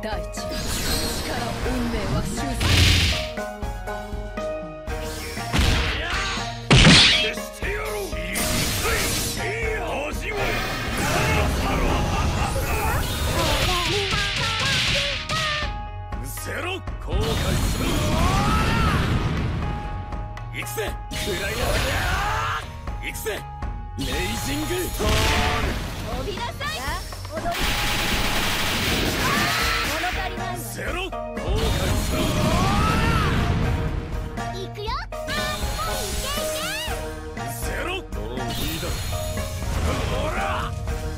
大地、力、運命は終戦。 消してやろう。味わえ。ゼロ後悔する。行くぜクライアー。行くぜレイジングストーン。 飛びなさい。踊り物足りない。 ゼロ後悔する。 行くよ。 ゼロもういいだろ。ほら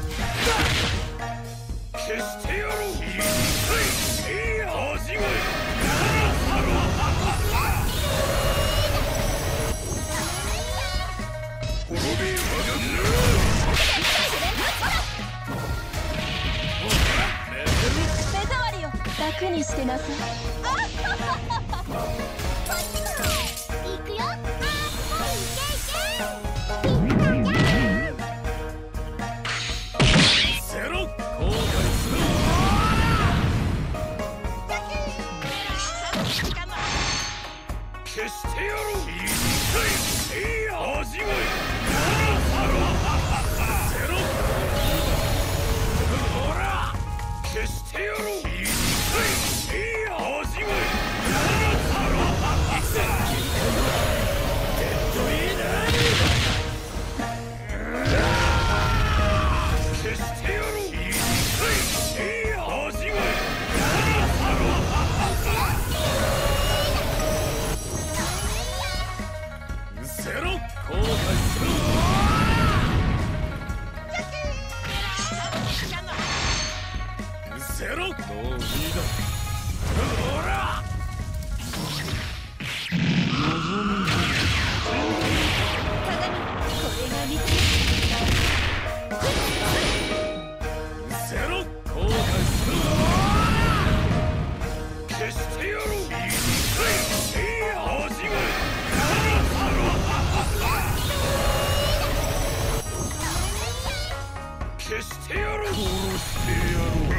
消してやろう。味わえ。滅びやがんな。 目障りよ。楽にしてなさい。行くよ。 ゼロ後悔する。消してやろう。味わえ。ゼロほら消してやろう。味わえ。デッドイーナー。消してやろう。味わえ。ゼロ後悔する。ゼロもういいだ。ほら望み鏡、これが見て。 ゼロ後悔する。消してやろう。味わえ。消してやろう。殺してやろう。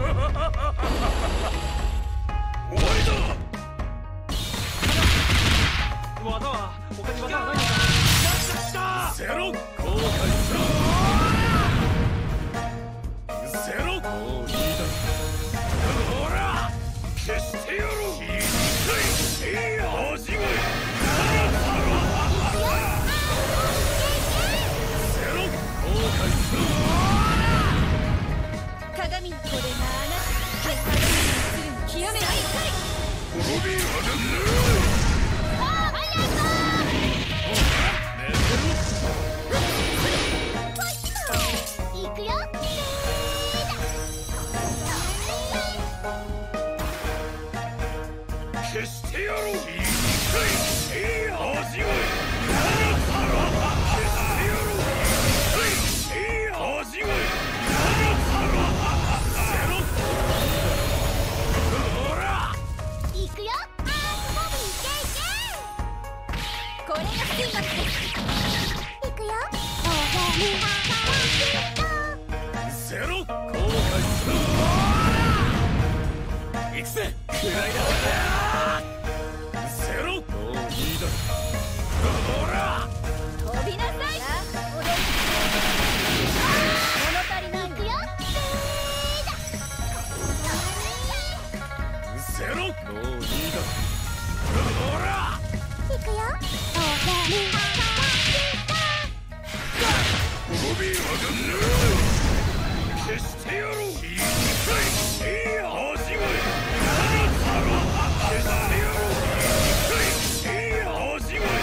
終わりだ。技は他に技はないのか。ゼロ後悔する。ゼロもういいだろ。ほら消してやろう。味わえ。ゼロ後悔する。 鏡、これがあなた。結果にする極めない。 滅びやがんな。 行くよ。 消してやろう。味わえ。味わえ。ほら行くよ。これが水幕です。行くよ。 ゼロ後悔する。行くぜクライアー。ゼロもういいだろ。ほら飛びなさい。踊り物足りない。行くよ。 ゼロもういいだろ。ほら行くよ。 滅びやがんな。消してやろう。味わえ。消してやろう。味わえ。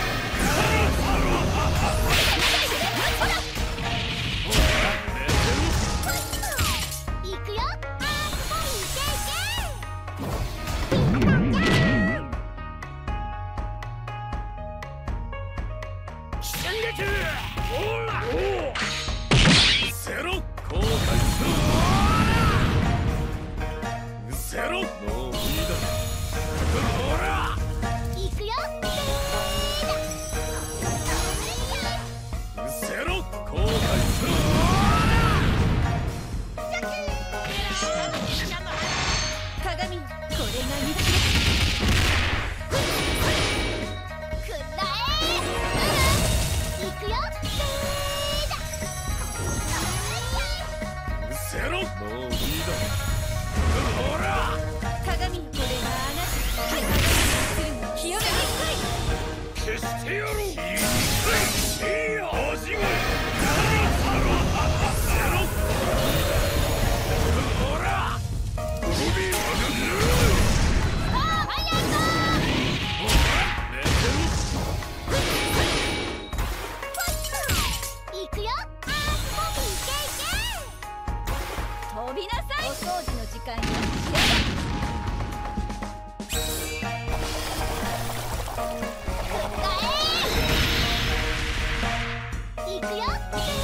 行くよ。 進撃。ほらゼロ後悔する。 もういいだほら鏡これがあなた怪我するの清めなさい。 消してやろういいよ味わいほらゴミはありがと寝てう。行くよ。飛びなさい。お掃除の時間よ。行くよ。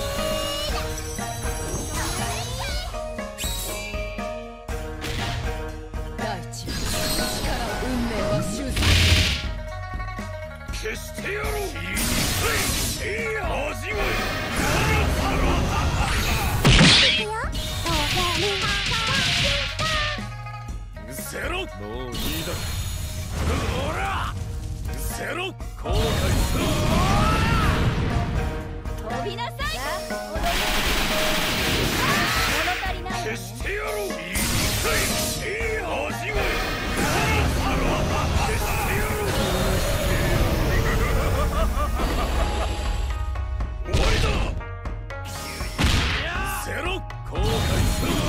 大地力運命は終戦。 消してやろういい味わいゼロもういいだほらゼロ後悔する飛びなさい。物足りない。 消してやろういい味わい消してやろう終わりだゼロ後悔する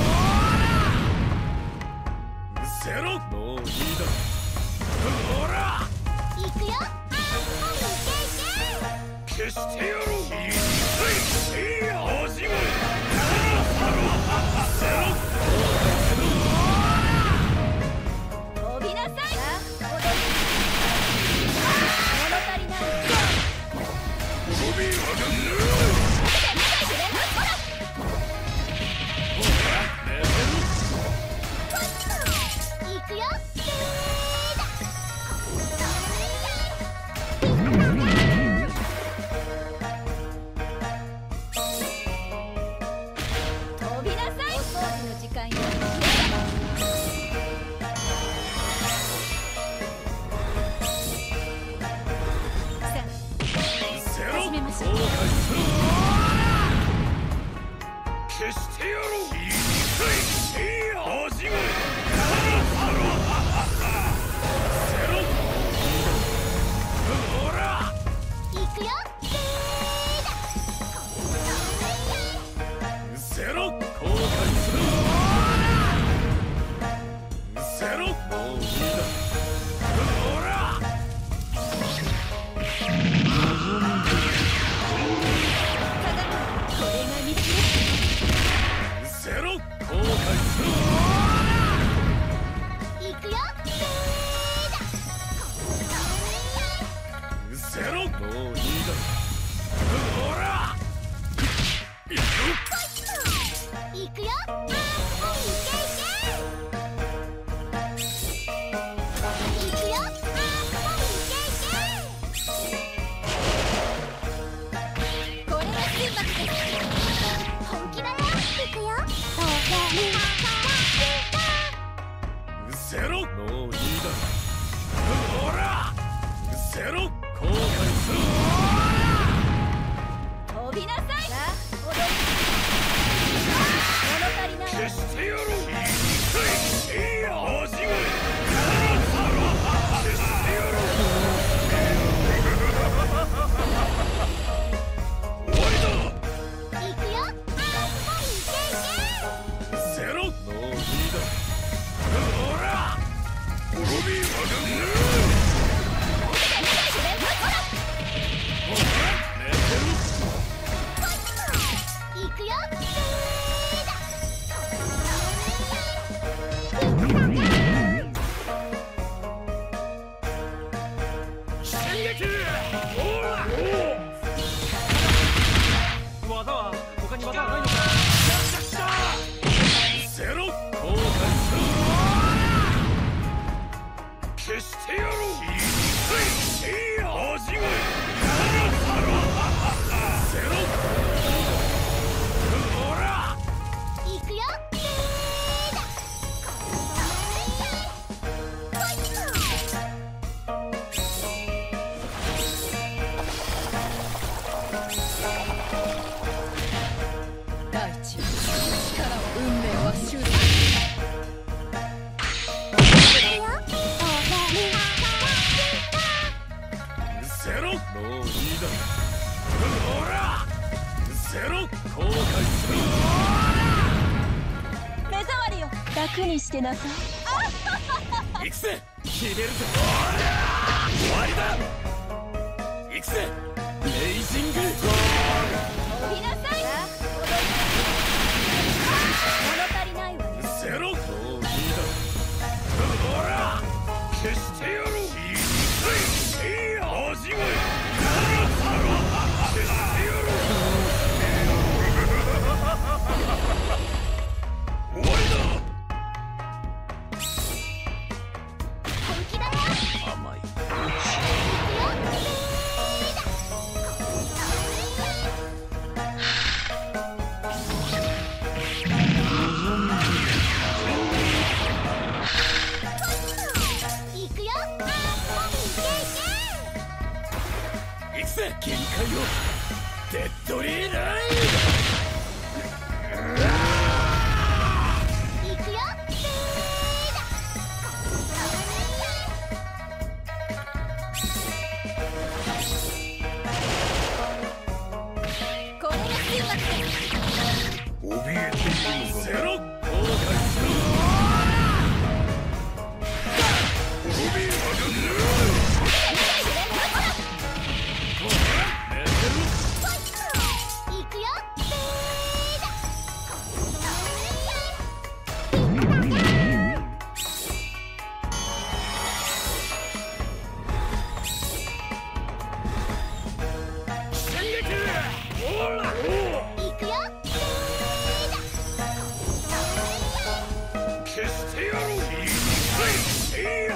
ゼロもういいだほら行くよ。 消してやろういい味わいゼロ飛びなさい。物足りない。 ゴミは行くよ。飛びなさい。お掃除の時間よ。さあゼロ始めましょう。 後悔する消してやろういい味わいゼロほら行くよ。 ゼロ後悔するゼロもういいだほらこれが見つけ。 ゼロ後悔する行くよ。 ゼロもういいだほらいくよ行くよ。行くよ。これが選抜です。本気だよ。行くよ。 ゼロもういいだほらゼロ後悔する飛びなさい。踊り。物足りない。 消してやろういい味わい消してやろう終わりだ行くよ。 ゼロもういいだほらゴミは寝てる行くよ。 進撃ほら技は他に技はないのか。 ゼロ後悔する消してやろういい味わいゼロほら行くよ。 大地力運命はシューうせろ。もういいだ。ほらうせろ。後悔する。 目障りよ、楽にしてなさい。 行くぜ。決めるぜ。終わりだ。行くぜ。レイジング。 降りなさい。物足りないわね。 うせろ。もういいだ。ほら消してやろう。いいよ。味わえ。消してやろう。終わりだ。 本気だよ。 甘い。 行くよ。 行くぜ。限界を。デッドリーナイ行くよ。これが終末です。 怯えているのか。ゼロ。後悔する。怯えたか。 行くよ。 戦撃。ほら。 行くよ。 消してやろう。いい